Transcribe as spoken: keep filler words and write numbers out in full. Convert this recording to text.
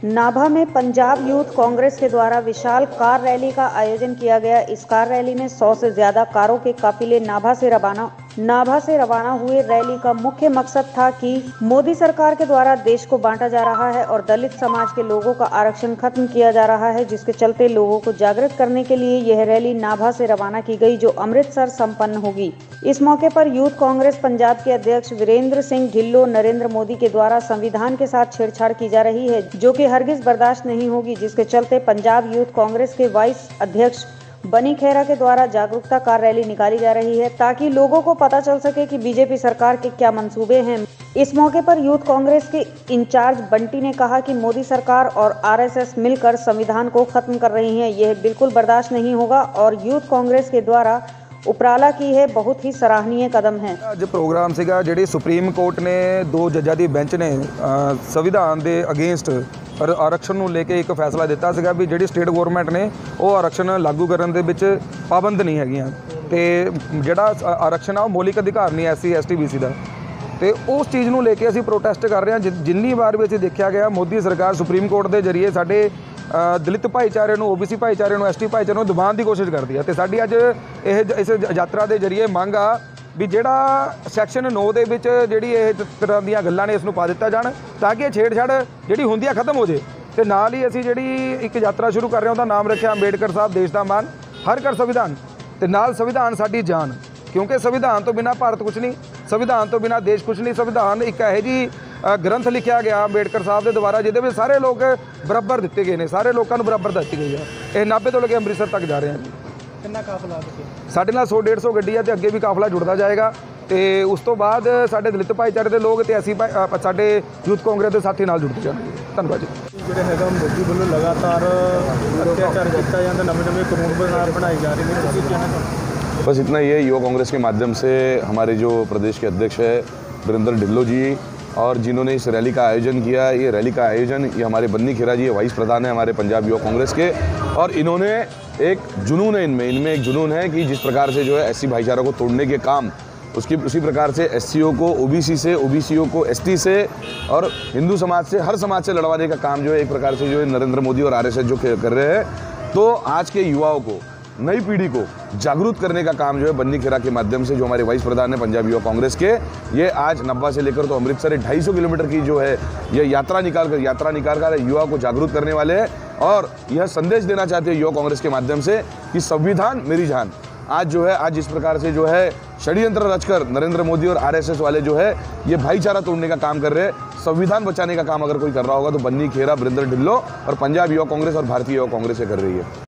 नाभा में पंजाब यूथ कांग्रेस के द्वारा विशाल कार रैली का आयोजन किया गया। इस कार रैली में सौ से ज्यादा कारों के काफिले नाभा से रवाना नाभा से रवाना हुए। रैली का मुख्य मकसद था कि मोदी सरकार के द्वारा देश को बांटा जा रहा है और दलित समाज के लोगों का आरक्षण खत्म किया जा रहा है, जिसके चलते लोगों को जागृत करने के लिए यह रैली नाभा से रवाना की गई, जो अमृतसर संपन्न होगी। इस मौके पर यूथ कांग्रेस पंजाब के अध्यक्ष वीरेंद्र सिंह ढिल्लों नरेंद्र मोदी के द्वारा संविधान के साथ छेड़छाड़ की जा रही है, जो कि हरगिज बर्दाश्त नहीं होगी, जिसके चलते पंजाब यूथ कांग्रेस के वाइस अध्यक्ष बनी खेरा के द्वारा जागरूकता कार रैली निकाली जा रही है, ताकि लोगों को पता चल सके कि बीजेपी सरकार के क्या मंसूबे हैं। इस मौके पर यूथ कांग्रेस के इंचार्ज बंटी ने कहा कि मोदी सरकार और आरएसएस मिलकर संविधान को खत्म कर रही है, यह बिल्कुल बर्दाश्त नहीं होगा और यूथ कांग्रेस के द्वारा उपराला की है बहुत ही सराहनीय कदम है। ਅੱਜ ਪ੍ਰੋਗਰਾਮ ਸੀਗਾ ਜਿਹੜੀ ਸੁਪਰੀਮ ਕੋਰਟ ਨੇ ਦੋ ਜੱਜਾਂ ਦੀ ਬੈਂਚ ਨੇ ਸੰਵਿਧਾਨ ਦੇ ਅਗੇਂਸਟ ਆਰਕਸ਼ਣ ਨੂੰ ਲੈ ਕੇ ਇੱਕ ਫੈਸਲਾ ਦਿੱਤਾ ਸੀਗਾ ਵੀ ਜਿਹੜੀ ਸਟੇਟ ਗਵਰਨਮੈਂਟ ਨੇ ਉਹ ਆਰਕਸ਼ਣ ਲਾਗੂ ਕਰਨ ਦੇ ਵਿੱਚ ਪਾਬੰਦ ਨਹੀਂ ਹੈਗੀਆਂ ਤੇ ਜਿਹੜਾ ਆਰਕਸ਼ਣ ਆ ਉਹ ਮੌਲਿਕ ਅਧਿਕਾਰ ਨਹੀਂ ਐਸਸੀ ਐਸਟੀ ਬੀਸੀ ਦਾ, ਤੇ ਉਸ ਚੀਜ਼ ਨੂੰ ਲੈ ਕੇ ਅਸੀਂ ਪ੍ਰੋਟੈਸਟ ਕਰ ਰਹੇ ਹਾਂ। ਜਿੰਨੀ ਵਾਰ ਵੀ ਅਸੀਂ ਦੇਖਿਆ ਗਿਆ ਮੋਦੀ ਸਰਕਾਰ ਸੁਪਰੀਮ ਕੋਰਟ ਦੇ ਜ਼ਰੀਏ ਸਾਡੇ ਦਲਿਤ ਭਾਈਚਾਰੇ ਨੂੰ, ਓਬੀਸੀ ਭਾਈਚਾਰੇ ਨੂੰ, ਐਸਟੀ ਭਾਈਚਾਰੇ ਨੂੰ ਦਬਾਉਣ ਦੀ ਕੋਸ਼ਿਸ਼ ਕਰਦੀ ਹੈ, ਤੇ ਸਾਡੀ ਅੱਜ ਇਹ ਇਸ ਯਾਤਰਾ ਦੇ ਜ਼ਰੀਏ ਮੰਗ ਆ ਵੀ ਜਿਹੜਾ ਸੈਕਸ਼ਨ ਨੌ ਦੇ ਵਿੱਚ ਜਿਹੜੀ ਇਹ ਤਰ੍ਹਾਂ ਦੀਆਂ ਗੱਲਾਂ ਨੇ ਇਸ ਨੂੰ ਪਾ ਦਿੱਤਾ ਜਾਣ, ਤਾਂ ਕਿ ਇਹ ਛੇੜਛਾੜ ਜਿਹੜੀ ਹੁੰਦੀ ਆ ਖਤਮ ਹੋ ਜੇ। ਤੇ ਨਾਲ ਹੀ ਅਸੀਂ ਜਿਹੜੀ ਇੱਕ ਯਾਤਰਾ ਸ਼ੁਰੂ ਕਰ ਰਹੇ ਹਾਂ ਉਹਦਾ ਨਾਮ ਰੱਖਿਆ ਅੰਬੇਡਕਰ ਸਾਹਿਬ ਦੇਸ਼ ਦਾ ਮਾਨ, ਹਰ ਘਰ ਸੰਵਿਧਾਨ, ਤੇ ਨਾਲ ਸੰਵਿਧਾਨ ਸਾਡੀ ਜਾਨ, ਕਿਉਂਕਿ ਸੰਵਿਧਾਨ ਤੋਂ ਬਿਨਾਂ ਭਾਰਤ ਕੁਛ ਨਹੀਂ, ਸੰਵਿਧਾਨ ਤੋਂ ਬਿਨਾਂ ਦੇਸ਼ ਕੁਛ ਨਹੀਂ। ਸੰਵਿਧਾਨ ਇੱਕ ਇਹੋ ਜਿਹੀ ग्रंथ लिखा गया अंबेडकर साहब के द्वारा जिहदे विच सारे लोग बराबर दिते गए हैं, सारे लोगों को बराबर दिती गई है। ये नाभे तो लगे अमृतसर तक जा रहे हैं जी। कितना काफिला साढ़े नाल सौ डेढ़ सौ गड्डी है, तो अगे भी काफिला जुड़ता जाएगा। तो उस तो बाद साढ़े दलित भाईचारे के लोग तो ऐसी साढ़े यूथ कांग्रेस के साथी नाल जुड़ते जाएंगे। धन्यवाद जी। ਜਿਹੜੇ ਹੈਗਾ ਮੋਦੀ ਵੱਲੋਂ लगातार अत्याचार किया जाता, नवे नवे कानून बनाए जा रहे हैं, ਤੁਸੀਂ ਕੀ कहना चाहते? बस इतना ही है। युवा कांग्रेस के माध्यम से हमारे जो प्रदेश के अध्यक्ष है वीरेंद्र ढिल्लों जी और जिन्होंने इस रैली का आयोजन किया, ये रैली का आयोजन ये हमारे बन्नी खेरा जी वाइस प्रधान है हमारे पंजाब युवा कांग्रेस के, और इन्होंने एक जुनून है इनमें इनमें एक जुनून है कि जिस प्रकार से जो है एससी भाईचारा को तोड़ने के काम, उसकी उसी प्रकार से एससीओ को ओबीसी से, ओबीसीओ को एसटी से और हिंदू समाज से, हर समाज से लड़वाने का काम जो है एक प्रकार से जो है नरेंद्र मोदी और आरएसएस जो कर रहे हैं। तो आज के युवाओं को, नई पीढ़ी को जागरूक करने का काम जो है बन्नी खेरा के माध्यम से जो हमारे वाइस प्रधान है पंजाब युवा कांग्रेस के, ये आज नब्बा से लेकर तो अमृतसर ढाई सौ किलोमीटर की जो है ये यात्रा निकाल कर यात्रा निकाल कर युवा को जागरूक करने वाले हैं और यह संदेश देना चाहते हैं युवा कांग्रेस के माध्यम से कि संविधान मेरी जान। आज जो है आज जिस प्रकार से जो है षड्यंत्र रचकर नरेंद्र मोदी और आरएसएस वाले जो है ये भाईचारा तोड़ने का काम कर रहे हैं, संविधान बचाने का काम अगर कोई कर रहा होगा तो बन्नी खेरा, वीरेंद्र ढिल्लों और पंजाब युवा कांग्रेस और भारतीय युवा कांग्रेस ये कर रही है।